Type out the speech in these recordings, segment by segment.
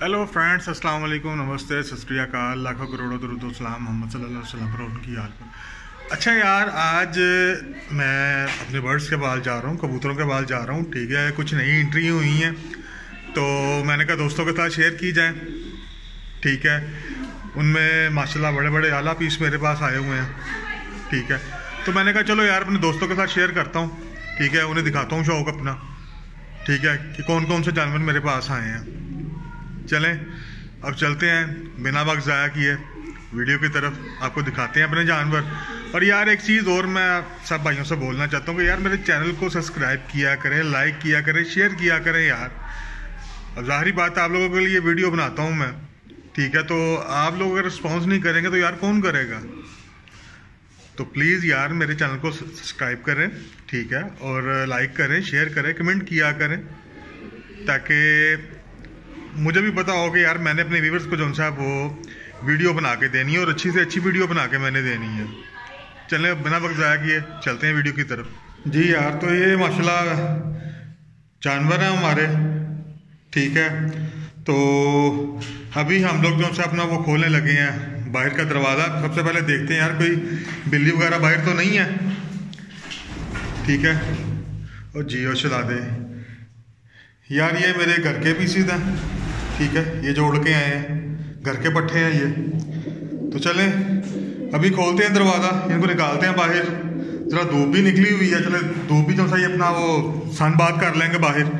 Hello friends, अस्सलाम वालेकुम, नमस्ते, सत श्री अकाल, लाखों करोड़ों दरूद व सलाम मोहम्मद सल्लल्लाहु अलैहि वसल्लम पर, उनकी हाल पर। अच्छा यार, आज मैं अपने बर्ड्स के बाल जा रहा हूँ, कबूतरों के बाल जा रहा हूँ। ठीक है, कुछ नई एंट्री हुई हैं तो मैंने कहा दोस्तों के साथ शेयर की जाए। ठीक है, उनमें माशाल्लाह बड़े बड़े आला पीस मेरे पास आए हुए हैं। ठीक है, तो मैंने कहा चलो यार अपने दोस्तों के साथ शेयर करता हूँ। ठीक है, उन्हें दिखाता हूँ शौक़ अपना। ठीक है, कि कौन कौन से जानवर मेरे पास आए हैं। चलें अब चलते हैं, बिना वक्त ज़ाया किए वीडियो की तरफ, आपको दिखाते हैं अपने जानवर। और यार एक चीज़ और मैं सब भाइयों से बोलना चाहता हूँ कि यार मेरे चैनल को सब्सक्राइब किया करें, लाइक किया करें, शेयर किया करें यार। अब ज़ाहिरी बात है, आप लोगों के लिए वीडियो बनाता हूँ मैं। ठीक है, तो आप लोग अगर रिस्पॉन्स नहीं करेंगे तो यार कौन करेगा। तो प्लीज़ यार मेरे चैनल को सब्सक्राइब करें। ठीक है, और लाइक करें, शेयर करें, कमेंट किया करें, ताकि मुझे भी पता हो कि यार मैंने अपने व्यूवर्स को जो सा वो वीडियो बना के देनी है, और अच्छी से अच्छी वीडियो बना के मैंने देनी है। चलें बिना वक्त ज़ाया किए चलते हैं वीडियो की तरफ। जी यार, तो ये माशाल्लाह जानवर हैं हमारे। ठीक है, तो अभी हम लोग जो सा अपना वो खोलने लगे हैं बाहर का दरवाज़ा। सबसे पहले देखते हैं यार कोई बिल्ली वगैरह बाहर तो नहीं है। ठीक है, और जियो चला दे यार। ये मेरे घर के पीसीज हैं। ठीक है, ये जोड़ के आए हैं, घर के पट्ठे हैं ये। तो चलें अभी खोलते हैं दरवाज़ा, इनको निकालते हैं बाहर। जरा धूप भी निकली हुई है, चले धूप भी जो सा ये अपना वो सन बात कर लेंगे बाहर।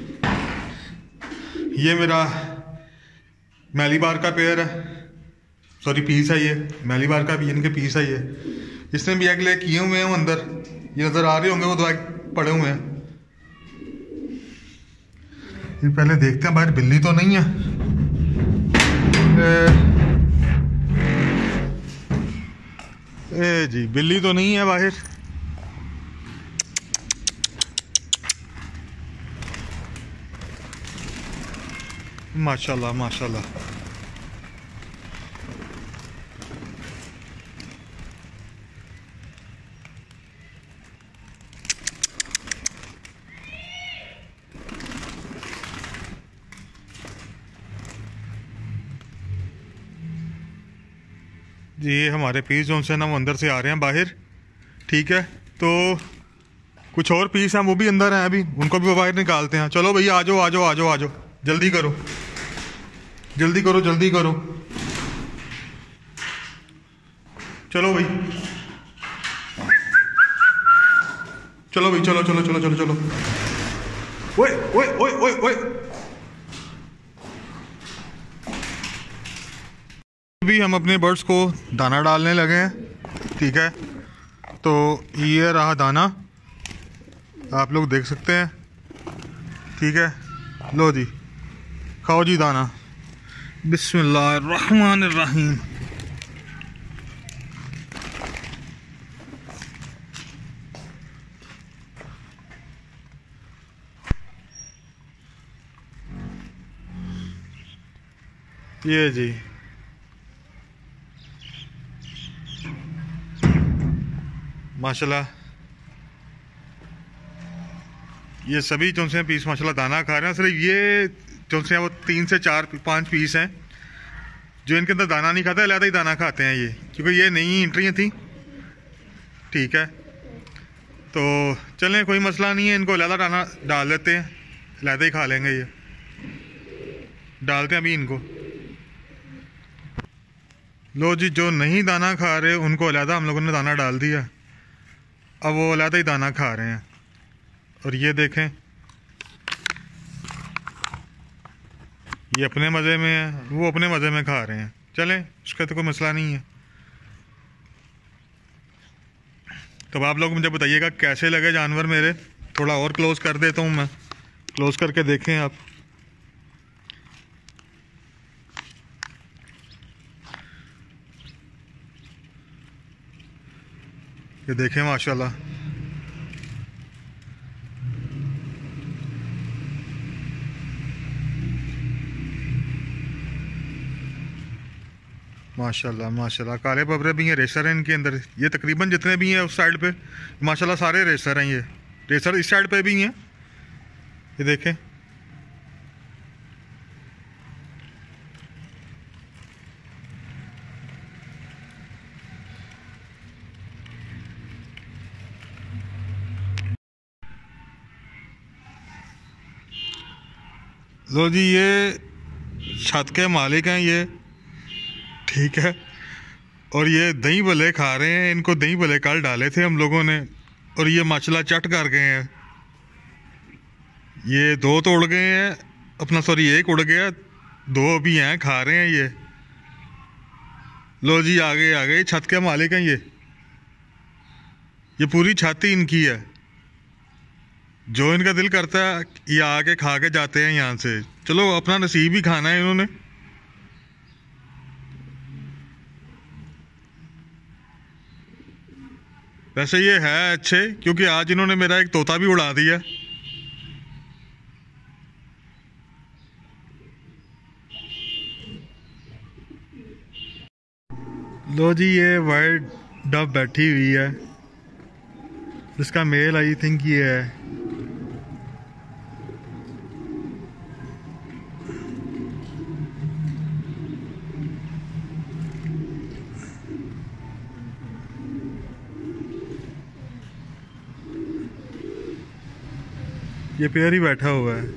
ये मेरा मैलीबार का पेयर है, सॉरी पीस है, ये मैलीबार का भी इनके पीस है। ये इसने भी एग ले किए हुए हैं अंदर, ये नज़र आ रहे होंगे, वो 2 एग पड़े हुए हैं। ये पहले देखते हैं बाहर बिल्ली तो नहीं है। ए जी, बिल्ली तो नहीं है बाहर। माशाल्लाह माशाल्लाह। जी हमारे पीस जो से ना वो अंदर से आ रहे हैं बाहर। ठीक है, तो कुछ और पीस हैं वो भी अंदर हैं, अभी उनको भी बाहर निकालते हैं। चलो भैया आ जाओ आ जाओ आ जाओ आ जाओ, जल्दी करो जल्दी करो जल्दी करो। चलो भाई, चलो भाई, चलो चलो चलो चलो चलो। ओए ओए ओए ओए ओए, अभी हम अपने बर्ड्स को दाना डालने लगे हैं। ठीक है, तो ये रहा दाना, आप लोग देख सकते हैं। ठीक है, लो जी, खाओ जी दाना। बिस्मिल्लाहिर्रहमानिर्रहीम। ये जी, माशाल्लाह ये सभी जो से पीस माशाल्लाह दाना खा रहे हैं। सिर्फ ये जो से वो 3 से 4 5 पीस हैं जो इनके अंदर दाना नहीं खाता, अलग ही दाना खाते हैं ये, क्योंकि ये नई एंट्रियाँ थी। ठीक है, तो चलें कोई मसला नहीं है, इनको अलग दाना डाल देते हैं, अलग ही खा लेंगे। ये डालते हैं अभी इनको। लो जी, जो नहीं दाना खा रहे उनको अलग हम लोगों ने दाना डाल दिया, अब वो अलग ही दाना खा रहे हैं। और ये देखें, ये अपने मज़े में है, वो अपने मज़े में खा रहे हैं। चलें, उसका तो कोई मसला नहीं है। तो आप लोग मुझे बताइएगा कैसे लगे जानवर मेरे। थोड़ा और क्लोज कर देता हूँ मैं, क्लोज करके देखें आप। ये देखें माशाल्लाह, माशाल्लाह माशाल्लाह। काले बबरे भी हैं, रेसर हैं इनके अंदर। ये तकरीबन जितने भी हैं उस साइड पे माशाल्लाह सारे रेसर हैं। ये रेसर इस साइड पे भी हैं, ये देखें। लो जी, ये छत के मालिक हैं ये, ठीक है। और ये दही भले खा रहे हैं। इनको दही भले कल डाले थे हम लोगों ने और ये माशाल्लाह चट कर गए हैं। ये 2 तो उड़ गए हैं, अपना सॉरी 1 उड़ गया, 2 अभी हैं, खा रहे हैं ये। लो जी, आगे आ गए। छत के मालिक हैं ये पूरी छत ही इनकी है। जो इनका दिल करता है ये आके खा के जाते हैं यहाँ से। चलो, अपना नसीब ही खाना है इन्होंने। वैसे ये है अच्छे, क्योंकि आज इन्होंने मेरा एक तोता भी उड़ा दिया। लो जी, ये वाइट डब बैठी हुई है। इसका मेल आई थिंक ये है। ये पेयर ही बैठा हुआ है।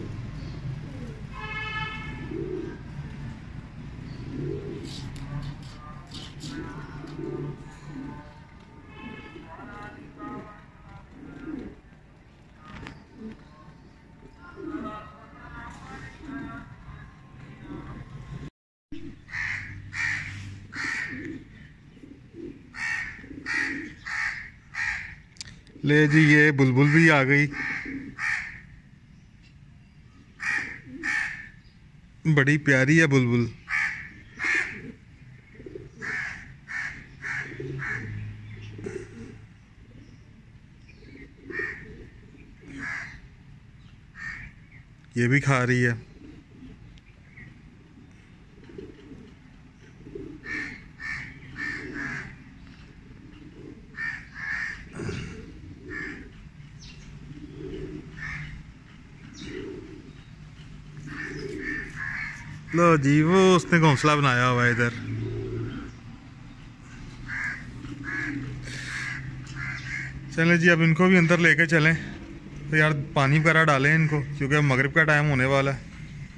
ले जी, ये बुलबुल भी आ गई। बड़ी प्यारी है बुलबुल। ये भी खा रही है। लो जी, वो उसने घोंसला बनाया हुआ है इधर। चलें जी, अब इनको भी अंदर लेके चलें। तो यार पानी वगैरह डालें इनको, क्योंकि अब मगरिब का टाइम होने वाला है।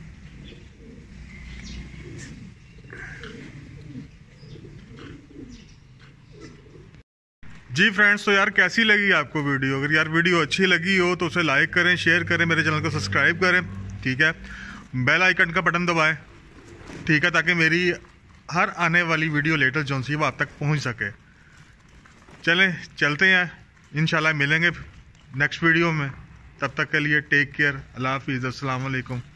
जी फ्रेंड्स, तो यार कैसी लगी आपको वीडियो? अगर यार वीडियो अच्छी लगी हो तो उसे लाइक करें, शेयर करें, मेरे चैनल को सब्सक्राइब करें, ठीक है। बेल आइकन का बटन दबाएं, ठीक है, ताकि मेरी हर आने वाली वीडियो लेटेस्ट जो सी वो आप तक पहुंच सके। चलें, चलते हैं, इंशाल्लाह मिलेंगे नेक्स्ट वीडियो में। तब तक के लिए टेक केयर, अल्लाह हाफिज़, अस्सलाम वालेकुम।